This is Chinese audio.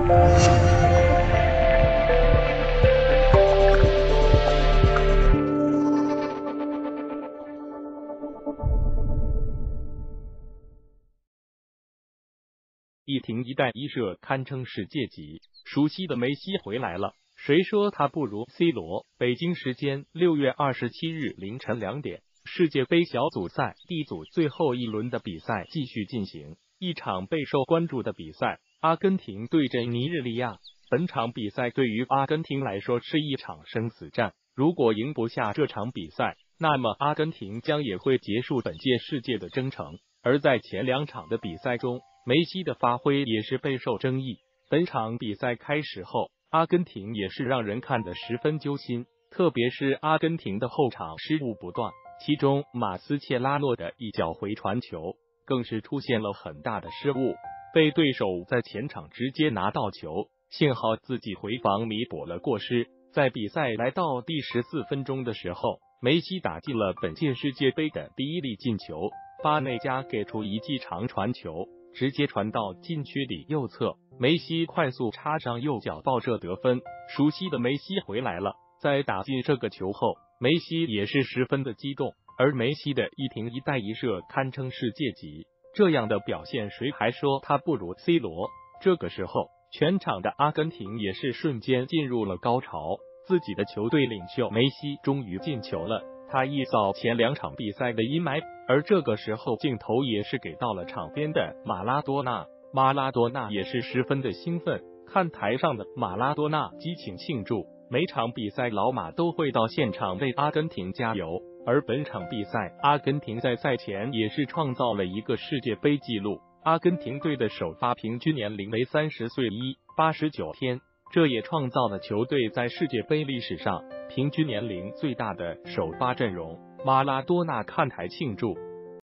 一停一带一射堪称世界级，熟悉的梅西回来了，谁说他不如 C 罗？北京时间6月27日凌晨2点，世界杯小组赛 D 组最后一轮的比赛继续进行，一场备受关注的比赛，阿根廷对阵尼日利亚。本场比赛对于阿根廷来说是一场生死战，如果赢不下这场比赛，那么阿根廷将也会结束本届世界的征程。而在前2场的比赛中，梅西的发挥也是备受争议。本场比赛开始后，阿根廷也是让人看得十分揪心，特别是阿根廷的后场失误不断，其中马斯切拉诺的一脚回传球更是出现了很大的失误，被对手在前场直接拿到球，幸好自己回防弥补了过失。在比赛来到第14分钟的时候，梅西打进了本届世界杯的第一粒进球，巴内加给出一记长传球，直接传到禁区里右侧，梅西快速插上右脚爆射得分。熟悉的梅西回来了，在打进这个球后，梅西也是十分的激动，而梅西的一停一带一射堪称世界级，这样的表现谁还说他不如 C 罗？这个时候，全场的阿根廷也是瞬间进入了高潮，自己的球队领袖梅西终于进球了，他一扫前2场比赛的阴霾。而这个时候镜头也是给到了场边的马拉多纳，马拉多纳也是十分的兴奋，看台上的马拉多纳激情庆祝，每场比赛老马都会到现场为阿根廷加油。而本场比赛，阿根廷在赛前也是创造了一个世界杯纪录，阿根廷队的首发平均年龄为30岁89天，这也创造了球队在世界杯历史上平均年龄最大的首发阵容。马拉多纳看台庆祝，